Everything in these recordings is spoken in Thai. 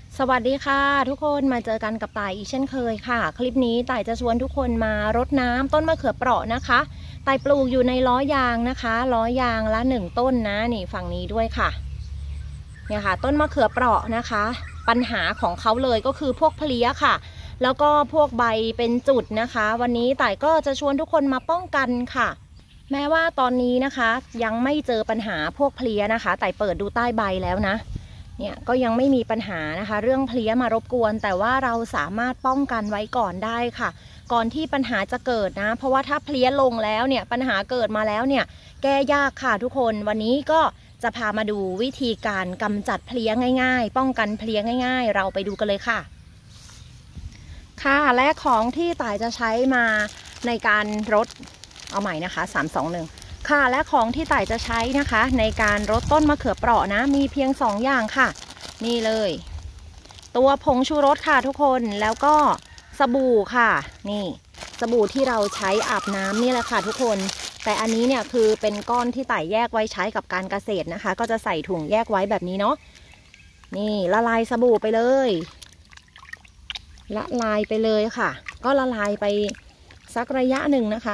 สวัสดีค่ะทุกคนมาเจอกันกับต่ายอีกเช่นเคยค่ะคลิปนี้ต่ายจะชวนทุกคนมารดน้ำต้นมะเขือเปราะนะคะต่ายปลูกอยู่ในล้อยางนะคะล้อยางละ1ต้นนะนี่ฝั่งนี้ด้วยค่ะเนี่ยค่ะต้นมะเขือเปราะนะคะปัญหาของเขาเลยก็คือพวกเพลี้ยค่ะแล้วก็พวกใบเป็นจุดนะคะวันนี้ต่ายก็จะชวนทุกคนมาป้องกันค่ะแม้ว่าตอนนี้นะคะยังไม่เจอปัญหาพวกเพลี้ยนะคะต่ายเปิดดูใต้ใบแล้วนะเนี่ยก็ยังไม่มีปัญหานะคะเรื่องเพลี้ยมารบกวนแต่ว่าเราสามารถป้องกันไว้ก่อนได้ค่ะก่อนที่ปัญหาจะเกิดนะเพราะว่าถ้าเพลี้ยลงแล้วเนี่ยปัญหาเกิดมาแล้วเนี่ยแก้ยากค่ะทุกคนวันนี้ก็จะพามาดูวิธีการกำจัดเพลี้ยง่ายๆป้องกันเพลี้ยง่ายๆเราไปดูกันเลยค่ะค่ะและของที่ต่ายจะใช้มาในการรดเอาใหม่นะคะ3 2 1ค่ะและของที่ต่ายจะใช้นะคะในการรดต้นมะเขือเปราะนะมีเพียง2อย่างค่ะนี่เลยตัวผงชูรสค่ะทุกคนแล้วก็สบู่ค่ะนี่สบู่ที่เราใช้อาบน้ำนี่แหละค่ะทุกคนแต่อันนี้เนี่ยคือเป็นก้อนที่ต่ายแยกไว้ใช้กับการเกษตรนะคะก็จะใส่ถุงแยกไว้แบบนี้เนาะนี่ละลายสบู่ไปเลยละลายไปเลยค่ะก็ละลายไปสักระยะหนึ่งนะคะ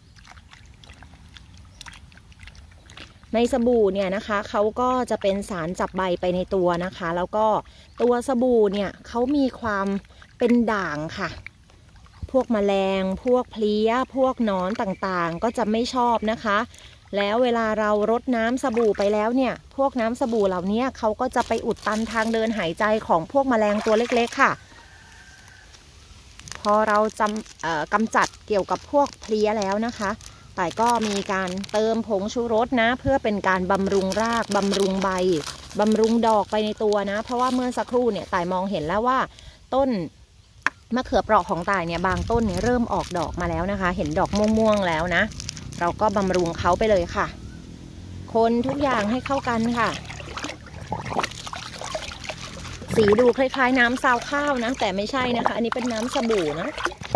ในสบู่เนี่ยนะคะเขาก็จะเป็นสารจับใบไปในตัวนะคะแล้วก็ตัวสบู่เนี่ยเขามีความเป็นด่างค่ะพวกแมลงพวกเพลี้ยพวกหนอนต่างๆก็จะไม่ชอบนะคะแล้วเวลาเรารดน้ำสบู่ไปแล้วเนี่ยพวกน้ำสบู่เหล่านี้เขาก็จะไปอุดตันทางเดินหายใจของพวกแมลงตัวเล็กๆค่ะพอเรากำจัดเกี่ยวกับพวกเพลี้ยแล้วนะคะต่ายก็มีการเติมผงชูรสนะเพื่อเป็นการบำรุงรากบำรุงใบบำรุงดอกไปในตัวนะเพราะว่าเมื่อสักครู่เนี่ยต่ายมองเห็นแล้วว่าต้นมะเขือเปราะของต่ายเนี่ยบางต้นเนี่ยเริ่มออกดอกมาแล้วนะคะเห็นดอกม่วงๆแล้วนะเราก็บำรุงเขาไปเลยค่ะคนทุกอย่างให้เข้ากันค่ะสีดูคล้ายๆน้ำซาวข้าวนะแต่ไม่ใช่นะคะอันนี้เป็นน้ำสบู่นะ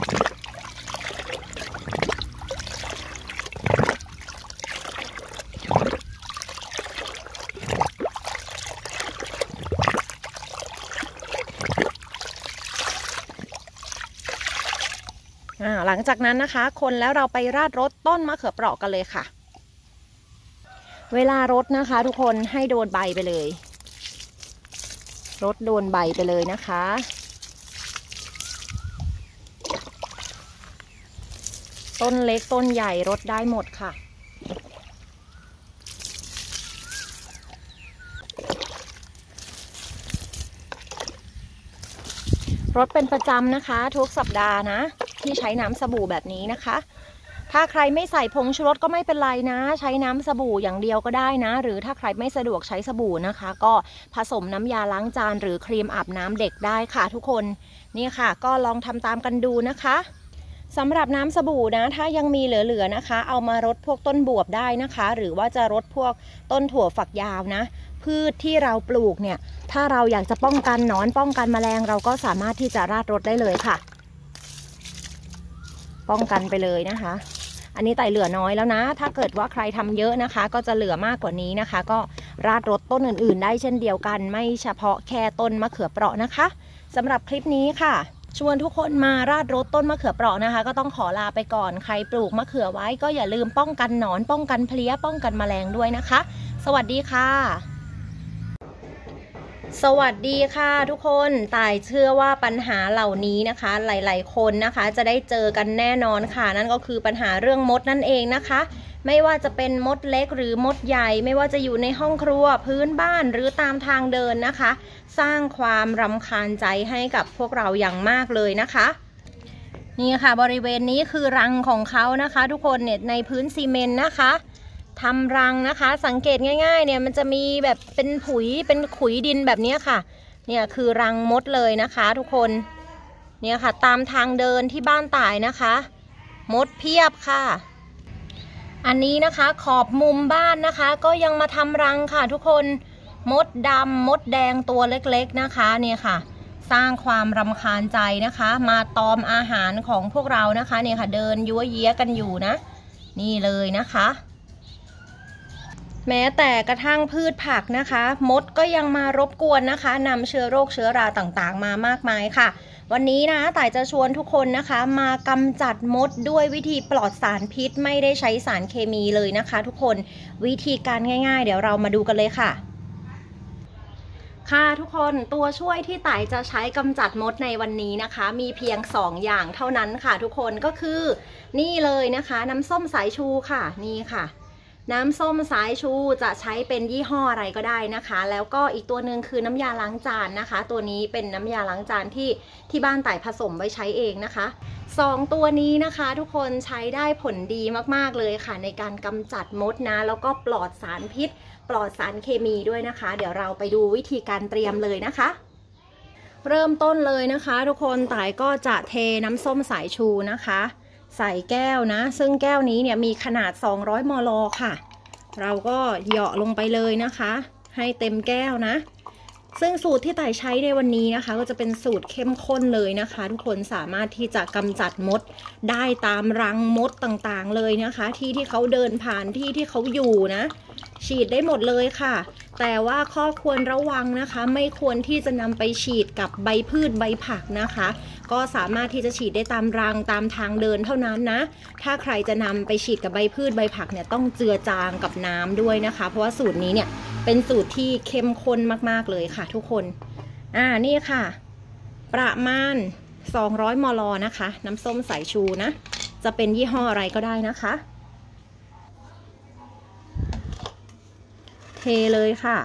หลังจากนั้นนะคะคนแล้วเราไปราดรดต้นมะเขือเปราะกันเลยค่ะเวลารดนะคะทุกคนให้โดนใบไปเลยรดโดนใบไปเลยนะคะต้นเล็กต้นใหญ่รดได้หมดค่ะรดเป็นประจำนะคะทุกสัปดาห์นะที่ใช้น้ำสบู่แบบนี้นะคะถ้าใครไม่ใส่ผงชูรสก็ไม่เป็นไรนะใช้น้ำสบู่อย่างเดียวก็ได้นะหรือถ้าใครไม่สะดวกใช้สบู่นะคะก็ผสมน้ำยาล้างจานหรือครีมอาบน้ำเด็กได้ค่ะทุกคนนี่ค่ะก็ลองทำตามกันดูนะคะสำหรับน้ำสบู่นะถ้ายังมีเหลือๆนะคะเอามารดพวกต้นบวบได้นะคะหรือว่าจะรดพวกต้นถั่วฝักยาวนะพืชที่เราปลูกเนี่ยถ้าเราอยากจะป้องกันหนอนป้องกันแมลงเราก็สามารถที่จะราดรดได้เลยค่ะป้องกันไปเลยนะคะอันนี้ไต่เหลือน้อยแล้วนะถ้าเกิดว่าใครทำเยอะนะคะก็จะเหลือมากกว่านี้นะคะก็ราดรดต้นอื่นๆได้เช่นเดียวกันไม่เฉพาะแค่ต้นมะเขือเปราะนะคะสำหรับคลิปนี้ค่ะชวนทุกคนมาราดรดต้นมะเขือเปราะนะคะก็ต้องขอลาไปก่อนใครปลูกมะเขือไว้ก็อย่าลืมป้องกันหนอนป้องกันเพลี้ยป้องกันแมลงด้วยนะคะสวัสดีค่ะสวัสดีค่ะทุกคนต่ายเชื่อว่าปัญหาเหล่านี้นะคะหลายๆคนนะคะจะได้เจอกันแน่นอนค่ะนั่นก็คือปัญหาเรื่องมดนั่นเองนะคะไม่ว่าจะเป็นมดเล็กหรือมดใหญ่ไม่ว่าจะอยู่ในห้องครัวพื้นบ้านหรือตามทางเดินนะคะสร้างความรำคาญใจให้กับพวกเราอย่างมากเลยนะคะนี่ค่ะบริเวณนี้คือรังของเขานะคะทุกคนเนี่ยในพื้นซีเมนต์นะคะทำรังนะคะสังเกตง่ายๆเนี่ยมันจะมีแบบเป็นผุยเป็นขุยดินแบบนี้ค่ะเนี่ยคือรังมดเลยนะคะทุกคนเนี่ยค่ะตามทางเดินที่บ้านต่ายนะคะมดเพียบค่ะอันนี้นะคะขอบมุมบ้านนะคะก็ยังมาทำรังค่ะทุกคนมดดำมดแดงตัวเล็กๆนะคะเนี่ยค่ะสร้างความรำคาญใจนะคะมาตอมอาหารของพวกเรานะคะเนี่ยค่ะเดินยั่วเยี้ยกันอยู่นะนี่เลยนะคะแม้แต่กระทั่งพืชผักนะคะมดก็ยังมารบกวนนะคะนำเชื้อโรคเชื้อราต่างๆมามากมายค่ะวันนี้นะต่ายจะชวนทุกคนนะคะมากำจัดมดด้วยวิธีปลอดสารพิษไม่ได้ใช้สารเคมีเลยนะคะทุกคนวิธีการง่ายๆเดี๋ยวเรามาดูกันเลยค่ะค่ะทุกคนตัวช่วยที่ต่ายจะใช้กำจัดมดในวันนี้นะคะมีเพียง2อย่างเท่านั้นค่ะทุกคนก็คือนี่เลยนะคะน้ำส้มสายชูค่ะนี่ค่ะน้ำส้มสายชูจะใช้เป็นยี่ห้ออะไรก็ได้นะคะแล้วก็อีกตัวหนึ่งคือน้ำยาล้างจานนะคะตัวนี้เป็นน้ำยาล้างจานที่บ้านต่ายผสมไว้ใช้เองนะคะ2ตัวนี้นะคะทุกคนใช้ได้ผลดีมากๆเลยค่ะในการกำจัดมดนะแล้วก็ปลอดสารพิษปลอดสารเคมีด้วยนะคะเดี๋ยวเราไปดูวิธีการเตรียมเลยนะคะเริ่มต้นเลยนะคะทุกคนต่ายก็จะเทน้ำส้มสายชูนะคะใส่แก้วนะซึ่งแก้วนี้เนี่ยมีขนาด200 มล.ค่ะเราก็เหยาะลงไปเลยนะคะให้เต็มแก้วนะซึ่งสูตรที่ต่ายใช้ในวันนี้นะคะก็จะเป็นสูตรเข้มข้นเลยนะคะทุกคนสามารถที่จะกำจัดมดได้ตามรังมดต่างๆเลยนะคะที่เขาเดินผ่านที่เขาอยู่นะฉีดได้หมดเลยค่ะแต่ว่าข้อควรระวังนะคะไม่ควรที่จะนำไปฉีดกับใบพืชใบผักนะคะก็สามารถที่จะฉีดได้ตามรังตามทางเดินเท่านั้นนะถ้าใครจะนำไปฉีดกับใบพืชใบผักเนี่ยต้องเจือจางกับน้ำด้วยนะคะเพราะว่าสูตรนี้เนี่ยเป็นสูตรที่เข้มข้นมากๆเลยค่ะทุกคนนี่ค่ะประมาณ200 มล.นะคะน้ำส้มสายชูนะจะเป็นยี่ห้ออะไรก็ได้นะคะเทเลยค่ะ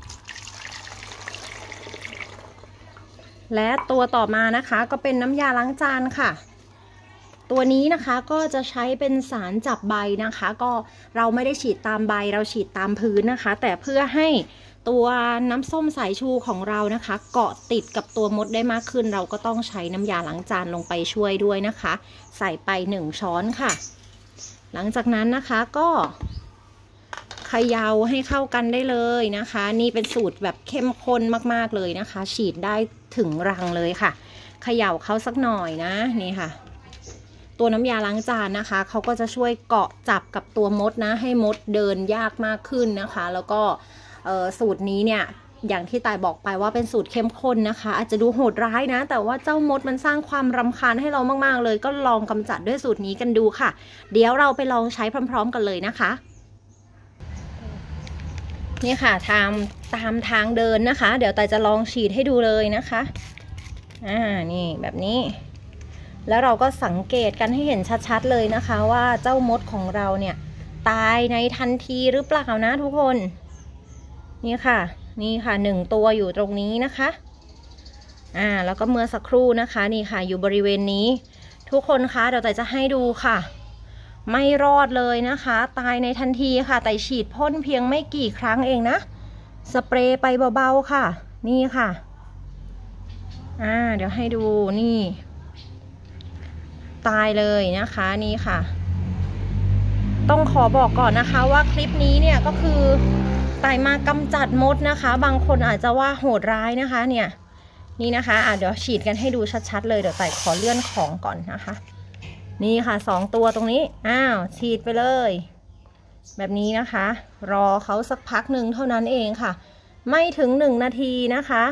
และตัวต่อมานะคะก็เป็นน้ำยาล้างจานค่ะตัวนี้นะคะก็จะใช้เป็นสารจับใบนะคะก็เราไม่ได้ฉีดตามใบเราฉีดตามพื้นนะคะแต่เพื่อให้ตัวน้ำส้มสายชูของเรานะคะเกาะติดกับตัวมดได้มากขึ้นเราก็ต้องใช้น้ำยาล้างจานลงไปช่วยด้วยนะคะใส่ไป1 ช้อนค่ะหลังจากนั้นนะคะก็เขย่าให้เข้ากันได้เลยนะคะนี่เป็นสูตรแบบเข้มข้นมากๆเลยนะคะฉีดได้ถึงรังเลยค่ะเขย่าเขาสักหน่อยนะนี่ค่ะตัวน้ำยาล้างจานนะคะเขาก็จะช่วยเกาะจับกับตัวมดนะให้มดเดินยากมากขึ้นนะคะแล้วก็สูตรนี้เนี่ยอย่างที่ตายบอกไปว่าเป็นสูตรเข้มข้นนะคะอาจจะดูโหดร้ายนะแต่ว่าเจ้ามดมันสร้างความรำคาญให้เรามากๆเลยก็ลองกำจัดด้วยสูตรนี้กันดูค่ะเดี๋ยวเราไปลองใช้พร้อมๆกันเลยนะคะนี่ค่ะตามทางเดินนะคะเดี๋ยวตายจะลองฉีดให้ดูเลยนะคะนี่แบบนี้แล้วเราก็สังเกตกันให้เห็นชัดๆเลยนะคะว่าเจ้ามดของเราเนี่ยตายในทันทีหรือเปล่านะทุกคนนี่ค่ะ1 ตัวอยู่ตรงนี้นะคะแล้วก็เมื่อสักครู่นะคะนี่ค่ะอยู่บริเวณนี้ทุกคนคะเดี๋ยวแต่จะให้ดูค่ะไม่รอดเลยนะคะตายในทันทีค่ะแต่ฉีดพ่นเพียงไม่กี่ครั้งเองนะสเปรย์ไปเบาๆค่ะนี่ค่ะเดี๋ยวให้ดูนี่ตายเลยนะคะนี่ค่ะต้องขอบอกก่อนนะคะว่าคลิปนี้เนี่ยก็คือตายมากำจัดมดนะคะบางคนอาจจะว่าโหดร้ายนะคะเนี่ยนี่นะคะเดี๋ยวฉีดกันให้ดูชัดๆเลยเดี๋ยวตายขอเลื่อนของก่อนนะคะนี่ค่ะ2 ตัวตรงนี้ฉีดไปเลยแบบนี้นะคะรอเขาสักพักหนึ่งเท่านั้นเองค่ะไม่ถึง1 นาทีนะคะ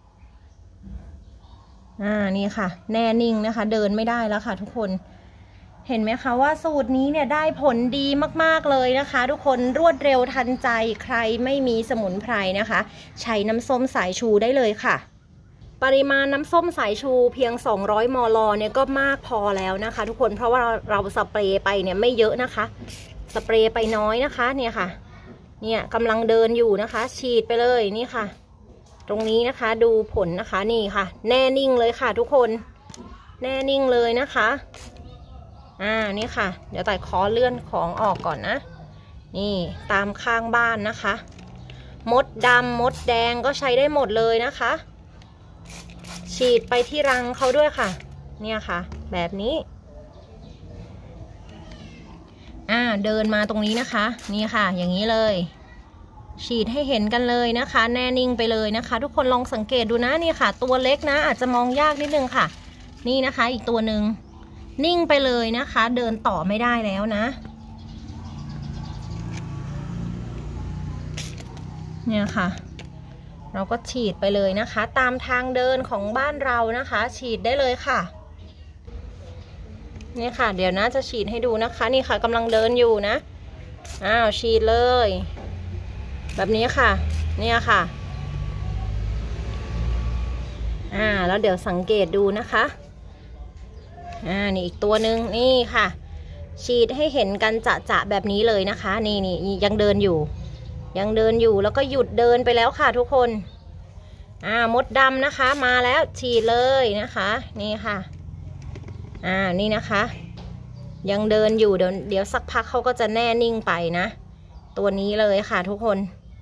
นี่ค่ะแน่นิ่งนะคะเดินไม่ได้แล้วค่ะทุกคนเห็นไหมคะว่าสูตรนี้เนี่ยได้ผลดีมากๆเลยนะคะทุกคนรวดเร็วทันใจใครไม่มีสมุนไพรนะคะใช้น้ำส้มสายชูได้เลยค่ะปริมาณน้ำส้มสายชูเพียง200 มล.เนี่ยก็มากพอแล้วนะคะทุกคนเพราะว่าเราสเปรย์ไปเนี่ยไม่เยอะนะคะสเปรย์ไปน้อยนะคะเนี่ยค่ะเนี่ยกำลังเดินอยู่นะคะฉีดไปเลยนี่ค่ะตรงนี้นะคะดูผลนะคะนี่ค่ะแน่นิ่งเลยค่ะทุกคนแน่นิ่งเลยนะคะนี่ค่ะเดี๋ยวต่ายขอเลื่อนของออกก่อนนะนี่ตามข้างบ้านนะคะมดดำมดแดงก็ใช้ได้หมดเลยนะคะฉีดไปที่รังเขาด้วยค่ะเนี่ยค่ะแบบนี้เดินมาตรงนี้นะคะนี่ค่ะอย่างนี้เลยฉีดให้เห็นกันเลยนะคะแน่นิ่งไปเลยนะคะทุกคนลองสังเกตดูนะนี่ค่ะตัวเล็กนะอาจจะมองยากนิดนึงค่ะนี่นะคะอีกตัวหนึ่งนิ่งไปเลยนะคะเดินต่อไม่ได้แล้วนะเนี่ยค่ะเราก็ฉีดไปเลยนะคะตามทางเดินของบ้านเรานะคะฉีดได้เลยค่ะนี่ค่ะเดี๋ยวนะจะฉีดให้ดูนะคะนี่ค่ะกำลังเดินอยู่นะฉีดเลยแบบนี้ค่ะเนี่ยค่ะแล้วเดี๋ยวสังเกตดูนะคะนี่อีกตัวหนึ่งนี่ค่ะฉีดให้เห็นกันจะแบบนี้เลยนะคะนี่ยังเดินอยู่แล้วก็หยุดเดินไปแล้วค่ะทุกคนมดดำนะคะมาแล้วฉีดเลยนะคะนี่ค่ะนี่นะคะยังเดินอยู่เดี๋ยวสักพักเขาก็จะแน่นิ่งไปนะตัวนี้เลยค่ะทุกคน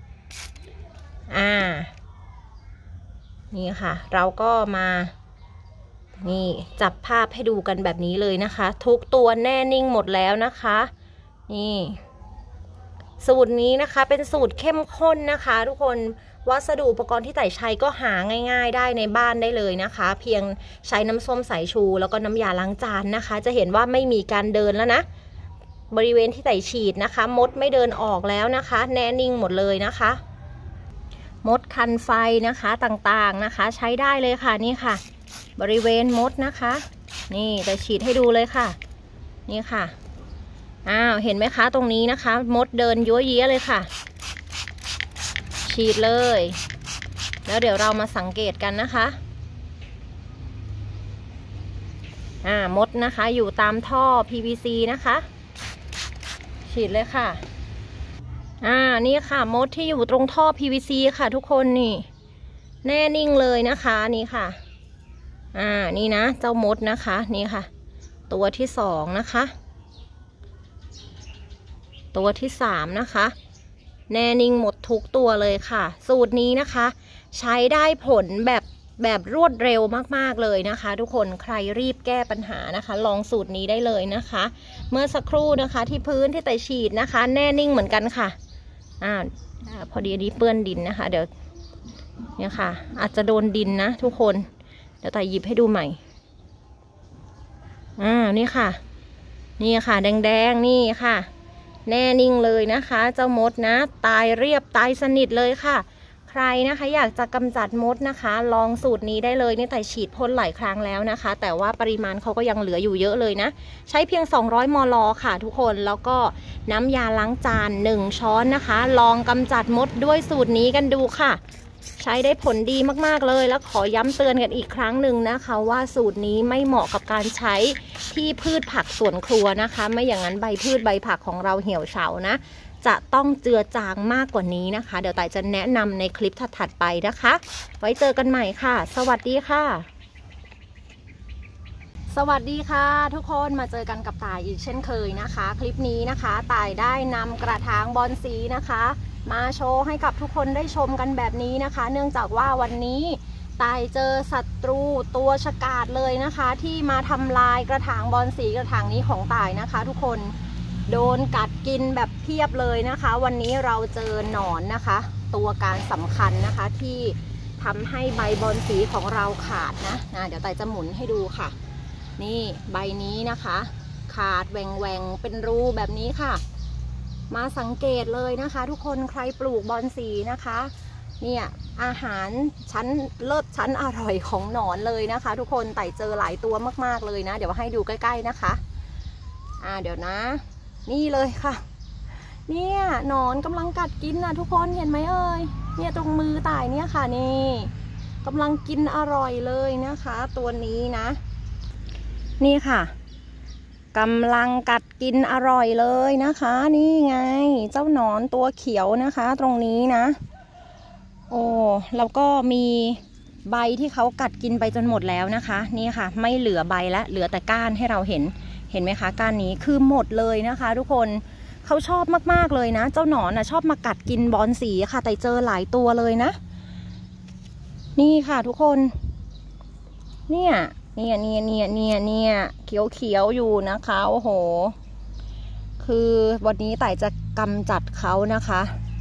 นี่ค่ะเราก็มานี่จับภาพให้ดูกันแบบนี้เลยนะคะทุกตัวแน่นิ่งหมดแล้วนะคะนี่สูตรนี้นะคะเป็นสูตรเข้มข้นนะคะทุกคนวัสดุอุปกรณ์ที่ไต่ใช้ก็หาง่ายๆได้ในบ้านได้เลยนะคะเพียงใช้น้ำส้มสายชูแล้วก็น้ำยาล้างจานนะคะจะเห็นว่าไม่มีการเดินแล้วนะบริเวณที่ไต่ฉีดนะคะมดไม่เดินออกแล้วนะคะแน่นิ่งหมดเลยนะคะมดคันไฟนะคะต่างๆนะคะใช้ได้เลยค่ะนี่ค่ะบริเวณมดนะคะนี่ไต่ฉีดให้ดูเลยค่ะนี่ค่ะเห็นไหมคะตรงนี้นะคะมดเดินยั่วเยี้ยเลยค่ะฉีดเลยแล้วเดี๋ยวเรามาสังเกตกันนะคะมดนะคะอยู่ตามท่อ PVC นะคะฉีดเลยค่ะนี่ค่ะมดที่อยู่ตรงท่อ PVC ค่ะทุกคนนี่แน่นิ่งเลยนะคะนี่ค่ะนี่นะเจ้ามดนะคะนี่ค่ะตัวที่2นะคะตัวที่3นะคะแน่นิ่งหมดทุกตัวเลยค่ะสูตรนี้นะคะใช้ได้ผลแบบรวดเร็วมากๆเลยนะคะทุกคนใครรีบแก้ปัญหานะคะลองสูตรนี้ได้เลยนะคะเมื่อสักครู่นะคะที่พื้นที่ไต่ฉีดนะคะแน่นิ่งเหมือนกันค่ะพอดีอันนี้เปื้อนดินนะคะเดี๋ยวเนี่ยค่ะอาจจะโดนดินนะทุกคนเดี๋ยวไต่หยิบให้ดูใหม่นี่ค่ะนี่ค่ะแดงๆนี่ค่ะแน่นิ่งเลยนะคะเจ้ามดนะตายเรียบตายสนิทเลยค่ะใครนะคะอยากจะกำจัดมดนะคะลองสูตรนี้ได้เลยนี่ไต่ฉีดพ่นหลายครั้งแล้วนะคะแต่ว่าปริมาณเขาก็ยังเหลืออยู่เยอะเลยนะใช้เพียง200 มล.ค่ะทุกคนแล้วก็น้ำยาล้างจาน1 ช้อนนะคะลองกำจัดมดด้วยสูตรนี้กันดูค่ะใช้ได้ผลดีมากๆเลยแล้วขอย้ำเตือนกันอีกครั้งหนึ่งนะคะว่าสูตรนี้ไม่เหมาะกับการใช้ที่พืชผักสวนครัวนะคะไม่อย่างนั้นใบพืชใบผักของเราเหี่ยวเฉานะจะต้องเจือจางมากกว่านี้นะคะเดี๋ยวไต่จะแนะนำในคลิปถัดๆไปนะคะไว้เจอกันใหม่ค่ะสวัสดีค่ะสวัสดีค่ะทุกคนมาเจอกันกับต่ายอีกเช่นเคยนะคะคลิปนี้นะคะต่ายได้นำกระถางบอนสีนะคะมาโชว์ให้กับทุกคนได้ชมกันแบบนี้นะคะเนื่องจากว่าวันนี้ต่ายเจอศัตรูตัวฉกาจเลยนะคะที่มาทำลายกระถางบอนสีกระถางนี้ของต่ายนะคะทุกคนโดนกัดกินแบบเพียบเลยนะคะวันนี้เราเจอหนอนนะคะตัวการสำคัญนะคะที่ทำให้ใบบอนสีของเราขาดนะเดี๋ยวต่ายจะหมุนให้ดูค่ะนี่ใบนี้นะคะขาดแหว่งเป็นรูแบบนี้ค่ะมาสังเกตเลยนะคะทุกคนใครปลูกบอนสีนะคะเนี่ยอาหารชั้นเลิศชั้นอร่อยของหนอนเลยนะคะทุกคนไต่เจอหลายตัวมากๆเลยนะเดี๋ยวให้ดูใกล้ๆนะคะเดี๋ยวนะนี่เลยค่ะเนี่ยหนอนกำลังกัดกินนะทุกคนเห็นไหมเอ่ยเนี่ยตรงมือไต่เนี่ยค่ะนี่กำลังกินอร่อยเลยนะคะตัวนี้นะนี่ค่ะกำลังกัดกินอร่อยเลยนะคะนี่ไงเจ้าหนอนตัวเขียวนะคะตรงนี้นะโอ้แล้วก็มีใบที่เขากัดกินไปจนหมดแล้วนะคะนี่ค่ะไม่เหลือใบแล้วเหลือแต่ก้านให้เราเห็นไหมคะก้านนี้คือหมดเลยนะคะทุกคนเขาชอบมากๆเลยนะเจ้าหนอนชอบมากัดกินบอนสีค่ะแต่เจอหลายตัวเลยนะนี่ค่ะทุกคนเนี่ยเขียวอยู่นะคะโอ้โหคือวันนี้ไต่จะกำจัดเขานะคะ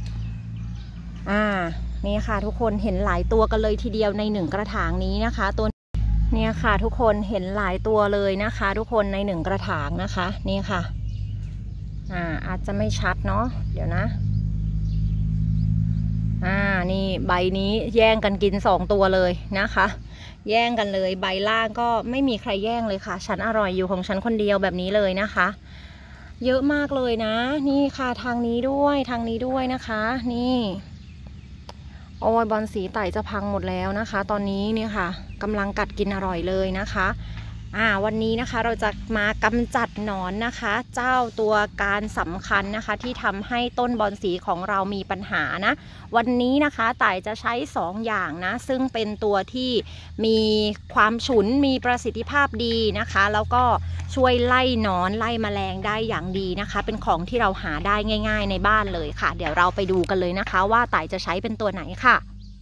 นี่ค่ะทุกคนเห็นหลายตัวกันเลยทีเดียวใน1กระถางนี้นะคะตัวเนี่ยค่ะทุกคนเห็นหลายตัวเลยนะคะทุกคนใน1กระถางนะคะนี่ค่ะอาจจะไม่ชัดเนาะเดี๋ยวนะนี่ใบนี้แย่งกันกิน2ตัวเลยนะคะ แย่งกันเลยใบล่างก็ไม่มีใครแย่งเลยค่ะฉันอร่อยอยู่ของฉันคนเดียวแบบนี้เลยนะคะ เยอะมากเลยนะนี่ค่ะทางนี้ด้วยทางนี้ด้วยนะคะนี่โอ้ยบอลสีไต่จะพังหมดแล้วนะคะ ตอนนี้เนี่ยค่ะกำลังกัดกินอร่อยเลยนะคะวันนี้นะคะเราจะมากำจัดหนอนนะคะ เจ้าตัวการสำคัญนะคะที่ทำให้ต้นบอนสีของเรามีปัญหานะวันนี้นะคะต่ายจะใช้2อย่างนะซึ่งเป็นตัวที่มีความฉุนมีประสิทธิภาพดีนะคะแล้วก็ช่วยไล่หนอนไล่แมลงได้อย่างดีนะคะเป็นของที่เราหาได้ง่ายๆในบ้านเลยค่ะเดี๋ยวเราไปดูกันเลยนะคะว่าต่ายจะใช้เป็นตัวไหนค่ะ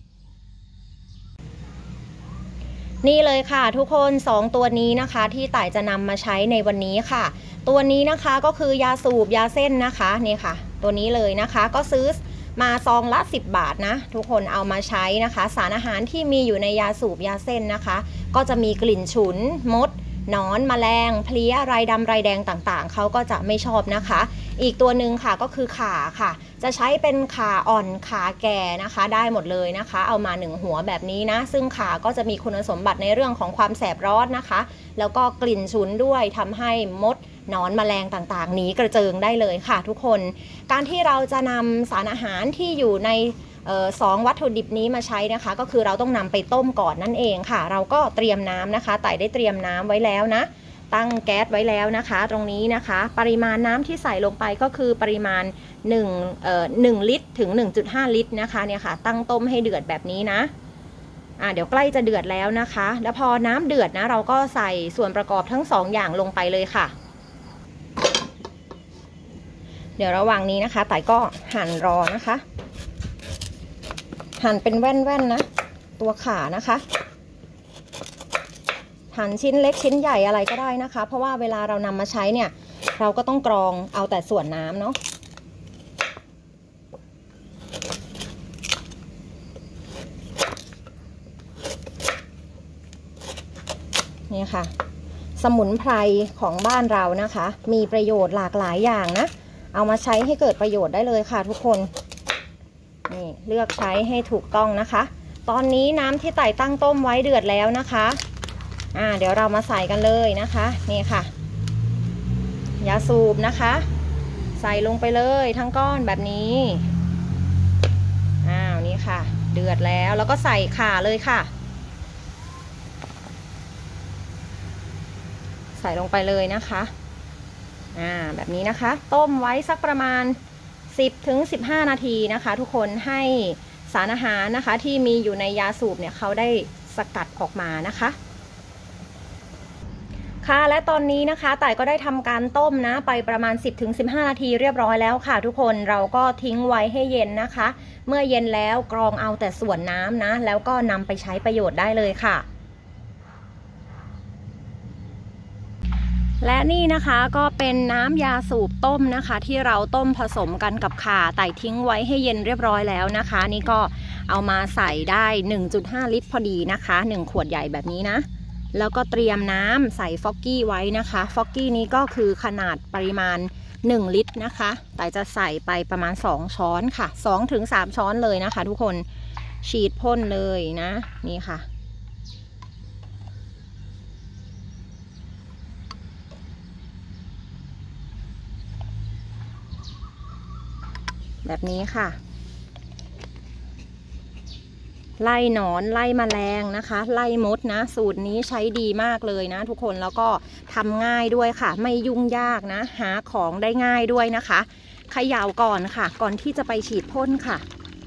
นี่เลยค่ะทุกคน2ตัวนี้นะคะที่ต่ายจะนำมาใช้ในวันนี้ค่ะตัวนี้นะคะก็คือยาสูบยาเส้นนะคะนี่ค่ะตัวนี้เลยนะคะก็ซื้อมาซองละ10 บาทนะทุกคนเอามาใช้นะคะสารอาหารที่มีอยู่ในยาสูบยาเส้นนะคะก็จะมีกลิ่นฉุนมดหนอนแมลงเพลี้ยไรดำไรแดงต่างๆเขาก็จะไม่ชอบนะคะอีกตัวหนึ่งค่ะก็คือข่าค่ะจะใช้เป็นข่าอ่อนข่าแก่นะคะได้หมดเลยนะคะเอามา1หัวแบบนี้นะซึ่งข่าก็จะมีคุณสมบัติในเรื่องของความแสบร้อนนะคะแล้วก็กลิ่นฉุนด้วยทำให้มดหนอนแมลงต่างๆหนีกระเจิงได้เลยค่ะทุกคนการที่เราจะนำสารอาหารที่อยู่ใน2 วัตถุดิบนี้มาใช้นะคะก็คือเราต้องนำไปต้มก่อนนั่นเองค่ะเราก็เตรียมน้ำนะคะไต่ได้เตรียมน้ำไว้แล้วนะตั้งแก๊สไว้แล้วนะคะตรงนี้นะคะปริมาณน้ำที่ใส่ลงไปก็คือปริมาณ1 ลิตรถึง 1.5 ลิตรนะคะเนี่ยค่ะตั้งต้มให้เดือดแบบนี้นะเดี๋ยวใกล้จะเดือดแล้วนะคะแล้วพอน้ำเดือดนะเราก็ใส่ส่วนประกอบทั้ง2อย่างลงไปเลยค่ะเดี๋ยวระหว่างนี้นะคะไต่ก็หั่นรอนะคะหั่นเป็นแว่นๆนะตัวขานะคะหั่นชิ้นเล็กชิ้นใหญ่อะไรก็ได้นะคะเพราะว่าเวลาเรานำมาใช้เนี่ยเราก็ต้องกรองเอาแต่ส่วนน้ำเนาะนี่ค่ะสมุนไพรของบ้านเรานะคะมีประโยชน์หลากหลายอย่างนะเอามาใช้ให้เกิดประโยชน์ได้เลยค่ะทุกคนนี่เลือกใช้ให้ถูกต้องนะคะตอนนี้น้ำที่ไต่ตั้งต้มไว้เดือดแล้วนะคะเดี๋ยวเรามาใส่กันเลยนะคะนี่ค่ะยาสูบนะคะใส่ลงไปเลยทั้งก้อนแบบนี้นี่ค่ะเดือดแล้วก็ใส่ข่าเลยค่ะใส่ลงไปเลยนะคะแบบนี้นะคะต้มไว้สักประมาณ10 ถึง 15 นาทีนะคะทุกคนให้สารอาหารนะคะที่มีอยู่ในยาสูบเนี่ยเขาได้สกัดออกมานะคะค่ะและตอนนี้นะคะต่ายก็ได้ทำการต้มนะไปประมาณ10 ถึง 15 นาทีเรียบร้อยแล้วค่ะทุกคนเราก็ทิ้งไว้ให้เย็นนะคะเมื่อเย็นแล้วกรองเอาแต่ส่วนน้ำนะแล้วก็นำไปใช้ประโยชน์ได้เลยค่ะและนี่นะคะก็เป็นน้ำยาสูบต้มนะคะที่เราต้มผสมกันกับข่าไต่ทิ้งไว้ให้เย็นเรียบร้อยแล้วนะคะนี่ก็เอามาใส่ได้ 1.5 ลิตรพอดีนะคะ1 ขวดใหญ่แบบนี้นะแล้วก็เตรียมน้ำใส่ฟอกกี้ไว้นะคะฟอกกี้นี้ก็คือขนาดปริมาณ1 ลิตรนะคะแต่จะใส่ไปประมาณ2 ช้อนค่ะ2 ถึง 3 ช้อนเลยนะคะทุกคนฉีดพ่นเลยนะนี่ค่ะแบบนี้ค่ะไล่หนอนไล่แมลงนะคะไล่มดนะสูตรนี้ใช้ดีมากเลยนะทุกคนแล้วก็ทำง่ายด้วยค่ะไม่ยุ่งยากนะหาของได้ง่ายด้วยนะคะเขย่าก่อนค่ะก่อนที่จะไปฉีดพ่นค่ะ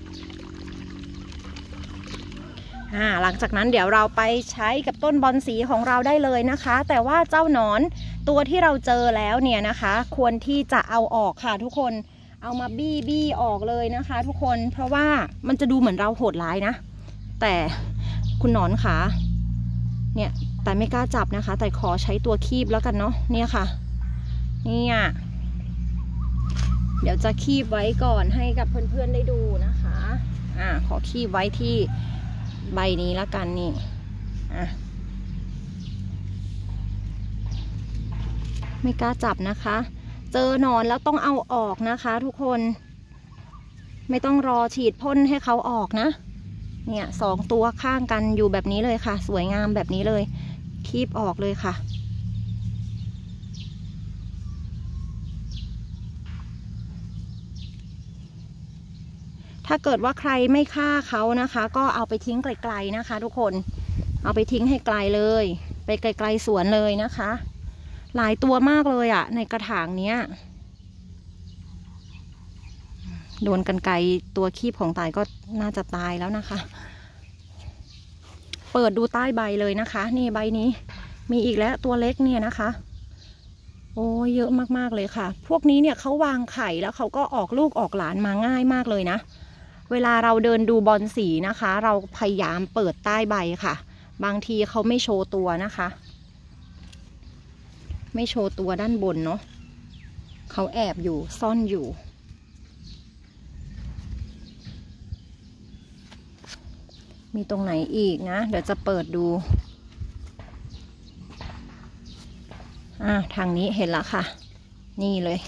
หลังจากนั้นเดี๋ยวเราไปใช้กับต้นบอนสีของเราได้เลยนะคะแต่ว่าเจ้าหนอนตัวที่เราเจอแล้วเนี่ยนะคะควรที่จะเอาออกค่ะทุกคนเอามาบี้ออกเลยนะคะทุกคนเพราะว่ามันจะดูเหมือนเราโหดร้ายนะแต่คุณหนอนขาเนี่ยแต่ไม่กล้าจับนะคะแต่ขอใช้ตัวคีบแล้วกันเนาะเนี่ยค่ะเนี่ยเดี๋ยวจะคีบไว้ก่อนให้กับเพื่อนๆได้ดูนะคะขอคีบไว้ที่ใบนี้แล้วกันนี่ไม่กล้าจับนะคะเจอหนอนแล้วต้องเอาออกนะคะทุกคนไม่ต้องรอฉีดพ่นให้เขาออกนะเนี่ย2 ตัวข้างกันอยู่แบบนี้เลยค่ะสวยงามแบบนี้เลยคีบออกเลยค่ะถ้าเกิดว่าใครไม่ฆ่าเขานะคะก็เอาไปทิ้งไกลๆนะคะทุกคนเอาไปทิ้งให้ไกลเลยไปไกลๆสวนเลยนะคะหลายตัวมากเลยอ่ะในกระถางเนี้ยโดนกรรไกรตัวคีบของตายก็น่าจะตายแล้วนะคะเปิดดูใต้ใบเลยนะคะนี่ใบนี้มีอีกแล้วตัวเล็กเนี่ยนะคะโอ้เยอะมากๆเลยค่ะพวกนี้เนี่ยเขาวางไข่แล้วเขาก็ออกลูกออกหลานมาง่ายมากเลยนะเวลาเราเดินดูบอนสีนะคะเราพยายามเปิดใต้ใบค่ะบางทีเขาไม่โชว์ตัวนะคะไม่โชว์ตัวด้านบนเนาะเขาแอบอยู่ซ่อนอยู่มีตรงไหนอีกนะเดี๋ยวจะเปิดดูทางนี้เห็นแล้วค่ะนี่เลย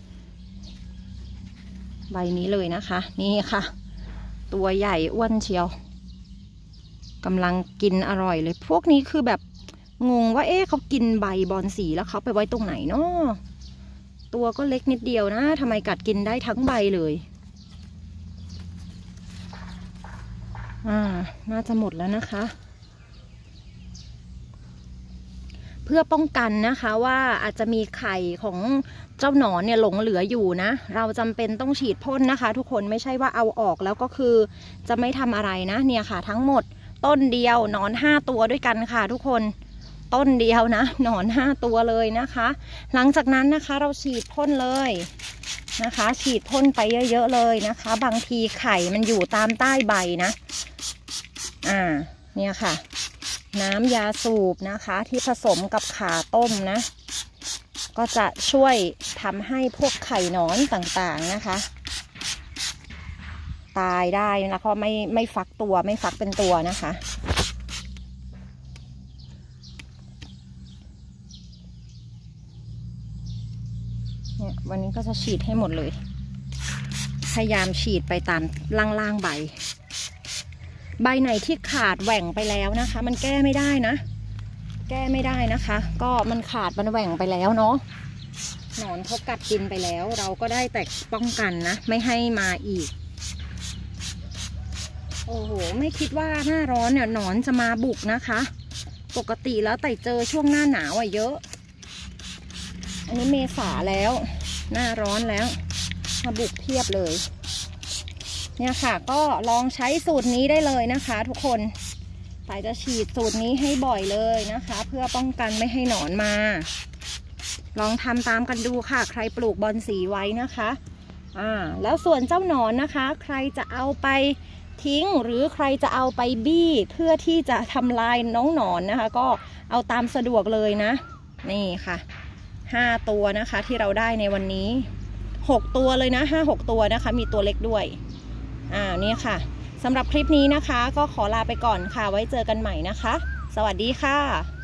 ใบนี้เลยนะคะนี่ค่ะตัวใหญ่อ้วนเชียวกำลังกินอร่อยเลยพวกนี้คือแบบงงว่าเขากินใบบอนสีแล้วเขาไปไว้ตรงไหนเนาะตัวก็เล็กนิดเดียวนะทำไมกัดกินได้ทั้งใบเลยน่าจะหมดแล้วนะคะเพื่อป้องกันนะคะว่าอาจจะมีไข่ของเจ้าหนอนเนี่ยหลงเหลืออยู่นะเราจำเป็นต้องฉีดพ่นนะคะทุกคนไม่ใช่ว่าเอาออกแล้วก็คือจะไม่ทำอะไรนะเนี่ยค่ะทั้งหมดต้นเดียวหนอน5 ตัวด้วยกันค่ะทุกคนต้นเดียวนะหนอน5 ตัวเลยนะคะหลังจากนั้นนะคะเราฉีดพ่นเลยนะคะฉีดพ่นไปเยอะๆเลยนะคะบางทีไข่มันอยู่ตามใต้ใบนะเนี่ยค่ะน้ำยาสูบนะคะที่ผสมกับข่าต้มนะก็จะช่วยทำให้พวกไข่หนอนต่างๆนะคะตายได้แล้วก็ไม่ฟักตัวไม่ฟักเป็นตัวนะคะเนี่ยวันนี้ก็จะฉีดให้หมดเลยพยายามฉีดไปตามล่างๆใบไหนที่ขาดแหว่งไปแล้วนะคะมันแก้ไม่ได้นะแก้ไม่ได้นะคะก็มันขาดมันแหว่งไปแล้วเนาะหนอนเขากัดกินไปแล้วเราก็ได้แต่ป้องกันนะไม่ให้มาอีกโอ้โหไม่คิดว่าหน้าร้อนเนี่ยหนอนจะมาบุกนะคะปกติแล้วแต่เจอช่วงหน้าหนาวเยอะอันนี้เมษาแล้วหน้าร้อนแล้วมาบุกเพียบเลยเนี่ยค่ะก็ลองใช้สูตรนี้ได้เลยนะคะทุกคนต่ายจะฉีดสูตรนี้ให้บ่อยเลยนะคะเพื่อป้องกันไม่ให้หนอนมาลองทำตามกันดูค่ะใครปลูกบอนสีไว้นะคะแล้วส่วนเจ้าหนอนนะคะใครจะเอาไปทิ้งหรือใครจะเอาไปบี้เพื่อที่จะทำลายน้องหนอนนะคะก็เอาตามสะดวกเลยนะนี่ค่ะ5 ตัวนะคะที่เราได้ในวันนี้6 ตัวเลยนะ5-6 ตัวนะคะมีตัวเล็กด้วยนี่ค่ะสำหรับคลิปนี้นะคะก็ขอลาไปก่อนค่ะไว้เจอกันใหม่นะคะสวัสดีค่ะ